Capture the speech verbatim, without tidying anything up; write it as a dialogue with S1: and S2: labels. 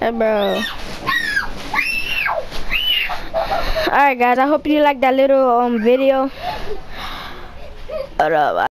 S1: Hey, bro. Alright guys, I hope you liked that little um video. But, uh,